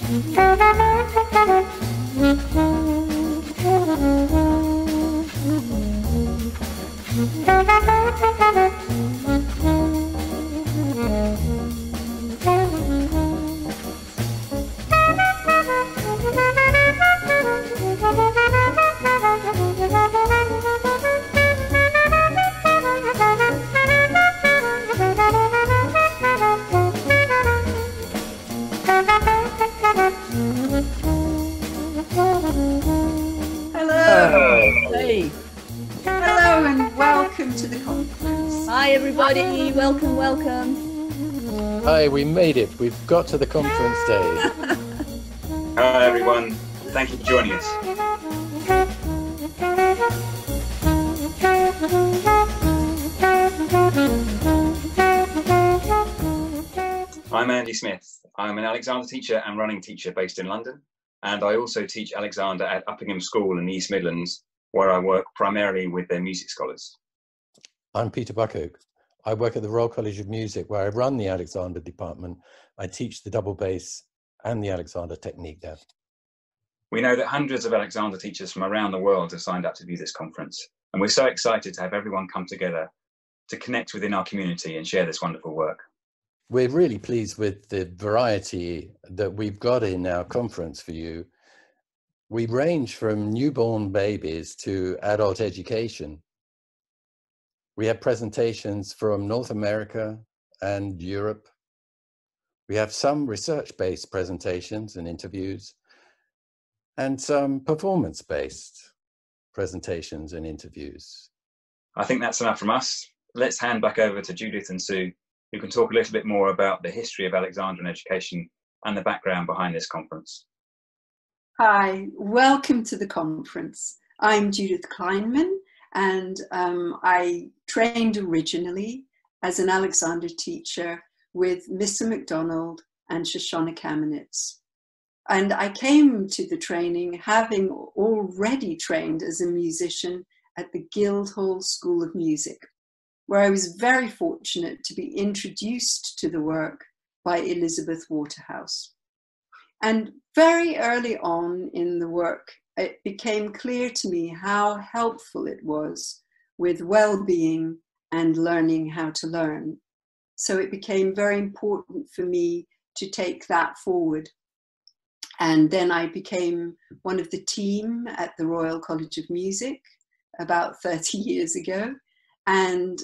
Everybody, welcome, welcome. Hi, we made it. We've got to the conference day. Hi, everyone. Thank you for joining us. I'm Andy Smith. I'm an Alexander teacher and running teacher based in London, and I also teach Alexander at Uppingham School in the East Midlands, where I work primarily with their music scholars. I'm Peter Buckhook. I work at the Royal College of Music, where I run the Alexander department. I teach the double bass and the Alexander technique there. We know that hundreds of Alexander teachers from around the world have signed up to view this conference, and we're so excited to have everyone come together to connect within our community and share this wonderful work. We're really pleased with the variety that we've got in our conference for you. We range from newborn babies to adult education. We have presentations from North America and Europe. We have some research-based presentations and interviews, and some performance-based presentations and interviews. I think that's enough from us. Let's hand back over to Judith and Sue, who can talk a little bit more about the history of Alexandrian education and the background behind this conference. Hi, welcome to the conference. I'm Judith Kleinman, and I trained originally as an Alexander teacher with Mr. MacDonald and Shoshana Kamenetz. And I came to the training having already trained as a musician at the Guildhall School of Music, where I was very fortunate to be introduced to the work by Elizabeth Waterhouse. And very early on in the work, it became clear to me how helpful it was with well-being and learning how to learn. So it became very important for me to take that forward. And then I became one of the team at the Royal College of Music about 30 years ago, and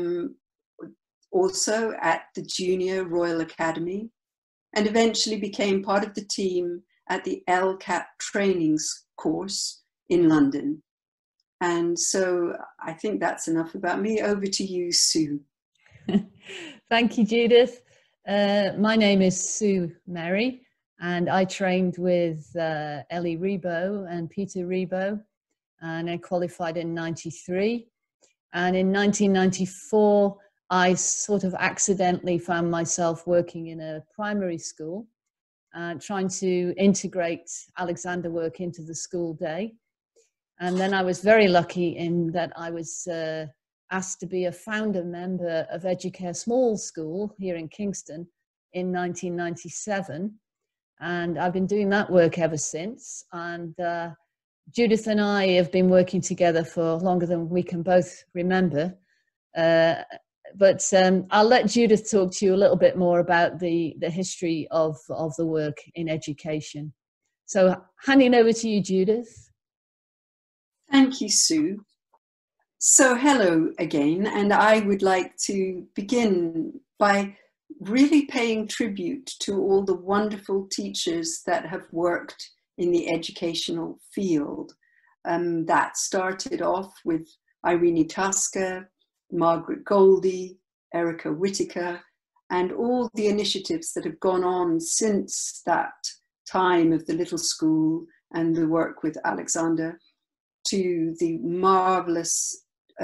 also at the Junior Royal Academy, and eventually became part of the team at the LCAT trainings course in London. And so I think that's enough about me. Over to you, Sue. Thank you, Judith. My name is Sue Merry, and I trained with Ellie Rebo and Peter Rebo, and I qualified in '93. And in 1994, I sort of accidentally found myself working in a primary school, trying to integrate Alexander work into the school day. And then I was very lucky in that I was asked to be a founder member of Educare Small School here in Kingston in 1997. And I've been doing that work ever since. And Judith and I have been working together for longer than we can both remember. But I'll let Judith talk to you a little bit more about the history of the work in education. So handing over to you, Judith. Thank you, Sue. So hello again, and I would like to begin by really paying tribute to all the wonderful teachers that have worked in the educational field. That started off with Irene Tasker, Margaret Goldie, Erica Whitaker, and all the initiatives that have gone on since that time of the little school and the work with Alexander, to the marvelous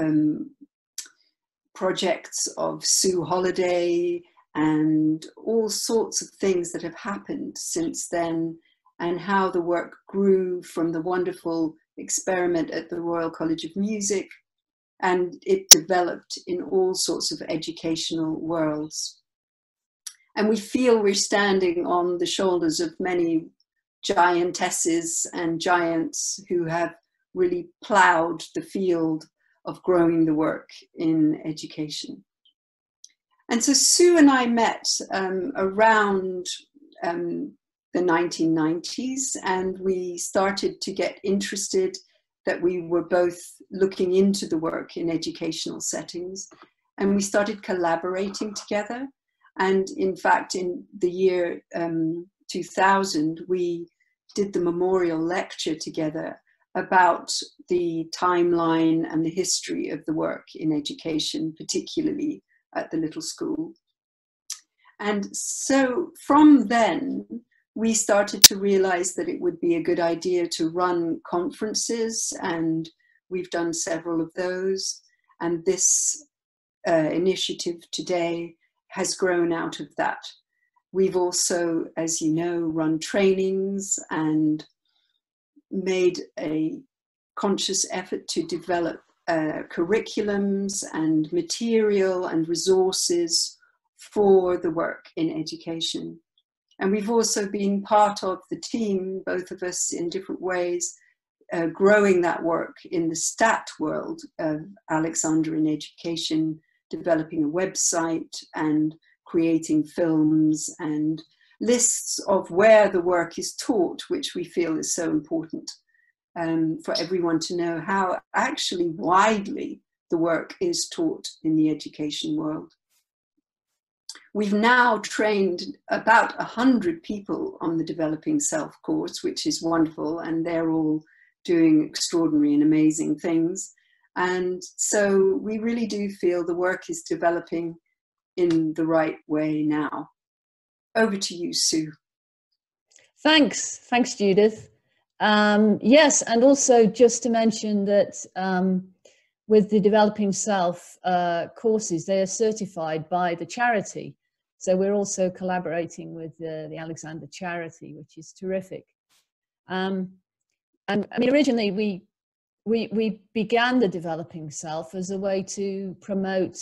projects of Sue Holiday and all sorts of things that have happened since then, and how the work grew from the wonderful experiment at the Royal College of Music, and it developed in all sorts of educational worlds. And we feel we're standing on the shoulders of many giantesses and giants who have really ploughed the field of growing the work in education. And so Sue and I met around the 1990s, and we started to get interested that we were both looking into the work in educational settings, and we started collaborating together. And in fact, in the year 2000, we did the memorial lecture together about the timeline and the history of the work in education, particularly at the Little School. And so from then, we started to realize that it would be a good idea to run conferences, and we've done several of those. And this initiative today has grown out of that. We've also, as you know, run trainings and made a conscious effort to develop curriculums and material and resources for the work in education. And we've also been part of the team, both of us in different ways, growing that work in the STAT world of Alexander in Education, developing a website and creating films and lists of where the work is taught, which we feel is so important for everyone to know how actually widely the work is taught in the education world. We've now trained about 100 people on the Developing Self course, which is wonderful, and they're all doing extraordinary and amazing things. And so we really do feel the work is developing in the right way now. Over to you, Sue. Thanks, Judith. Yes, and also just to mention that with the Developing Self courses, they are certified by the charity. So we're also collaborating with the Alexander charity, which is terrific. And I mean, originally we began the Developing Self as a way to promote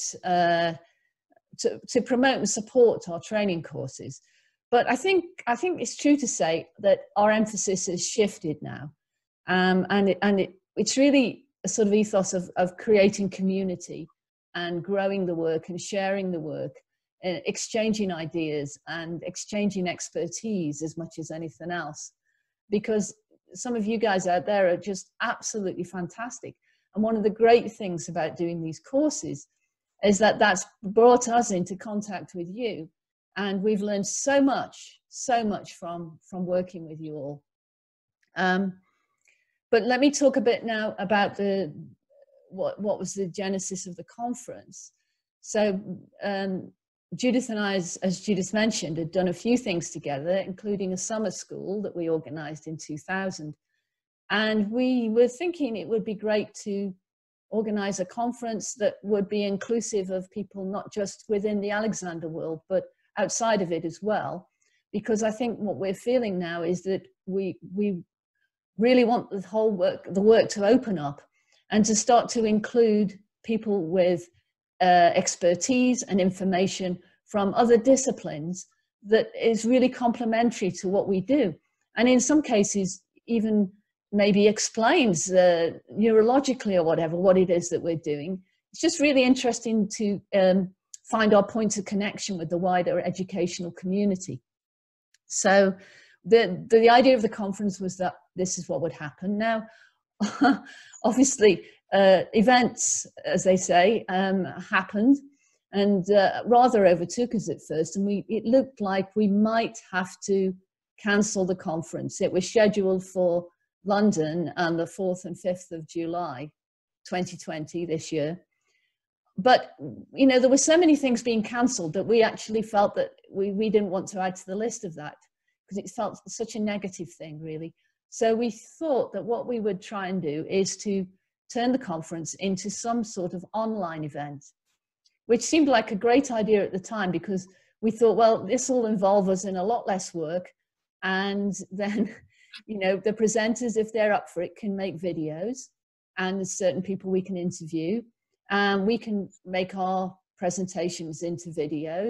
to promote and support our training courses. But I think it's true to say that our emphasis has shifted now, and it's really a sort of ethos of creating community and growing the work and sharing the work, exchanging ideas and exchanging expertise as much as anything else, because some of you guys out there are just absolutely fantastic. And one of the great things about doing these courses is that that's brought us into contact with you. And we've learned so much from working with you all. But let me talk a bit now about what was the genesis of the conference. So Judith and I, as Judith mentioned, had done a few things together, including a summer school that we organized in 2000. And we were thinking it would be great to organize a conference that would be inclusive of people not just within the Alexander world, but outside of it as well. Because I think what we're feeling now is that we really want the work to open up and to start to include people with expertise and information from other disciplines that is really complementary to what we do. And in some cases, even maybe explains neurologically or whatever, what it is that we're doing. It's just really interesting to find our points of connection with the wider educational community. So the idea of the conference was that this is what would happen. Now, obviously, events, as they say, happened and rather overtook us at first. And it looked like we might have to cancel the conference. It was scheduled for London on the 4th and 5th of July, 2020, this year. But, you know, there were so many things being cancelled that we actually felt that we didn't want to add to the list of that because it felt such a negative thing, really. So we thought that what we would try and do is to turn the conference into some sort of online event, which seemed like a great idea at the time because we thought, well, this will involve us in a lot less work. And then, you know, the presenters, if they're up for it, can make videos, and there's certain people we can interview. We can make our presentations into videos,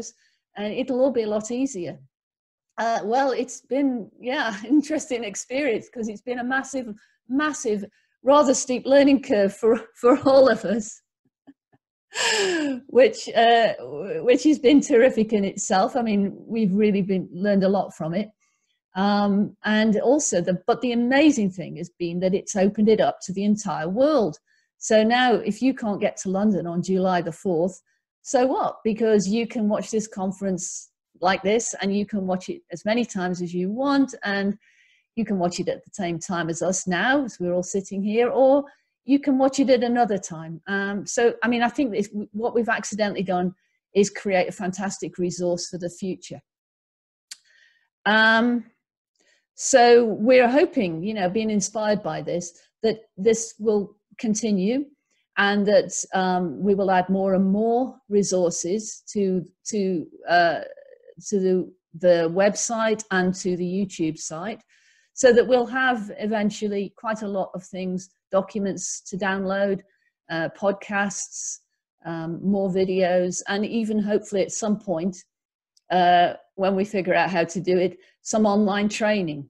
and it'll all be a lot easier. Well, it's been, yeah, interesting experience, because it's been a massive, rather steep learning curve for all of us, which has been terrific in itself. I mean, we've really learned a lot from it. And also the amazing thing has been that it's opened it up to the entire world. So now if you can't get to London on July the 4th, so what? Because you can watch this conference like this, and you can watch it as many times as you want, and you can watch it at the same time as us now, as we're all sitting here, or you can watch it at another time. So, I mean, I think what we've accidentally done is create a fantastic resource for the future. So we're hoping, you know, being inspired by this, that this will continue, and that we will add more and more resources to the website and to the YouTube site, so that we'll have eventually quite a lot of things, documents to download, podcasts, more videos, and even hopefully at some point, when we figure out how to do it, some online training.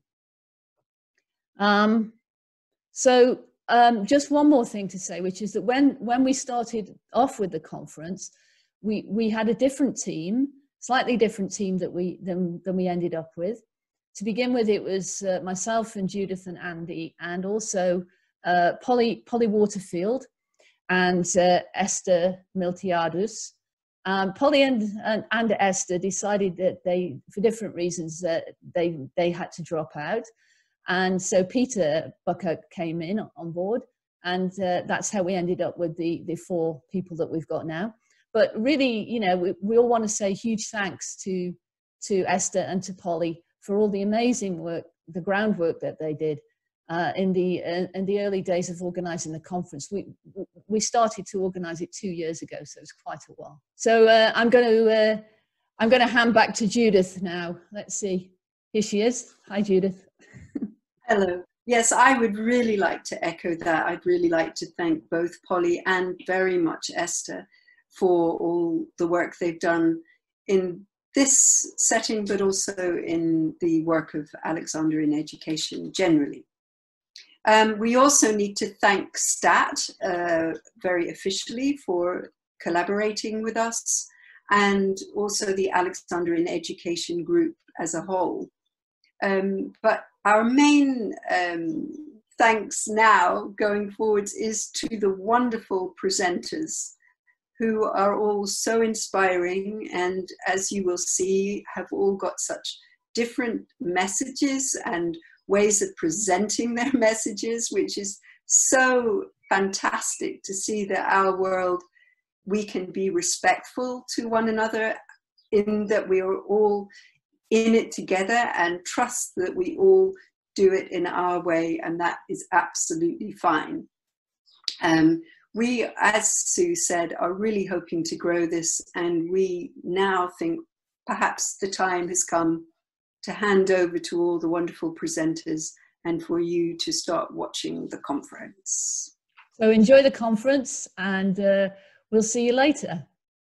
Just one more thing to say, which is that when we started off with the conference, we had a different team, slightly different team than we ended up with. To begin with, it was myself and Judith and Andy, and also Polly Waterfield and Esther Miltiadis. Polly and Esther decided that for different reasons, that they had to drop out. And so Peter Buckert came in on board, and that's how we ended up with the 4 people that we've got now. But really, you know, we all want to say huge thanks to Esther and to Polly for all the amazing work, the groundwork that they did in the early days of organising the conference. We started to organise it 2 years ago, so it's quite a while. So I'm going to hand back to Judith now. Let's see. Here she is. Hi, Judith. Hello. Yes, I would really like to echo that. I'd really like to thank both Polly and very much Esther for all the work they've done in this setting, but also in the work of Alexander in Education generally. We also need to thank STAT very officially for collaborating with us, and also the Alexander in Education group as a whole. But our main thanks now going forwards is to the wonderful presenters, who are all so inspiring, and as you will see, have all got such different messages and ways of presenting their messages, which is so fantastic to see that our world, we can be respectful to one another, in that we are all in it together, and trust that we all do it in our way, and that is absolutely fine. We, as Sue said, are really hoping to grow this, and we now think perhaps the time has come to hand over to all the wonderful presenters and for you to start watching the conference. So enjoy the conference, and we'll see you later.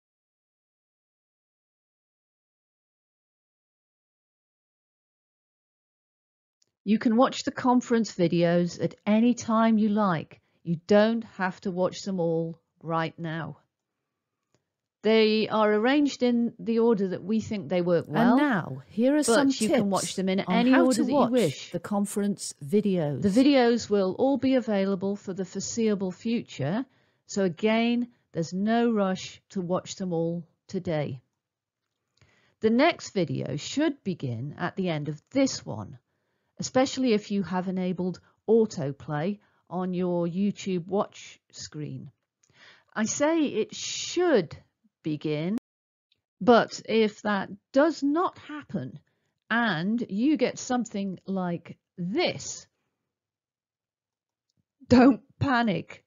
You can watch the conference videos at any time you like. You don't have to watch them all right now. They are arranged in the order that we think they work well. And now, here are some tips you can watch them in on any how order to that you watch wish. the conference videos. The videos will all be available for the foreseeable future. So again, there's no rush to watch them all today. The next video should begin at the end of this one, especially if you have enabled autoplay on your YouTube watch screen. I say it should begin, but if that does not happen and you get something like this, don't panic.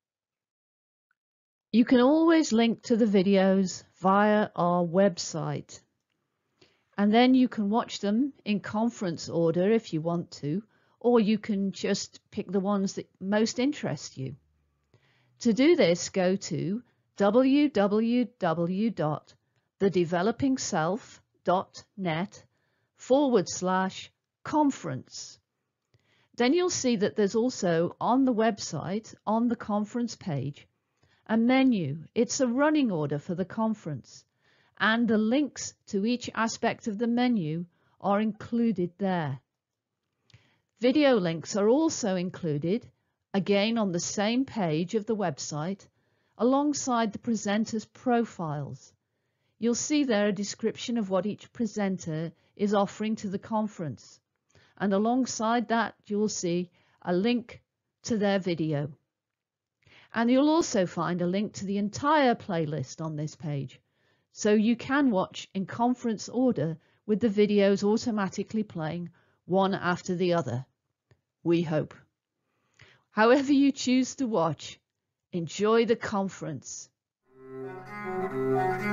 You can always link to the videos via our website, and then you can watch them in conference order if you want to, or you can just pick the ones that most interest you. To do this, go to www.theconference.org thedevelopingself.net/conference. Then you'll see that there's also on the website, on the conference page, a menu. It's a running order for the conference, and the links to each aspect of the menu are included there. Video links are also included, again on the same page of the website, alongside the presenters' profiles. You'll see there a description of what each presenter is offering to the conference, and alongside that you'll see a link to their video. And you'll also find a link to the entire playlist on this page, so you can watch in conference order with the videos automatically playing one after the other, we hope. However you choose to watch, enjoy the conference.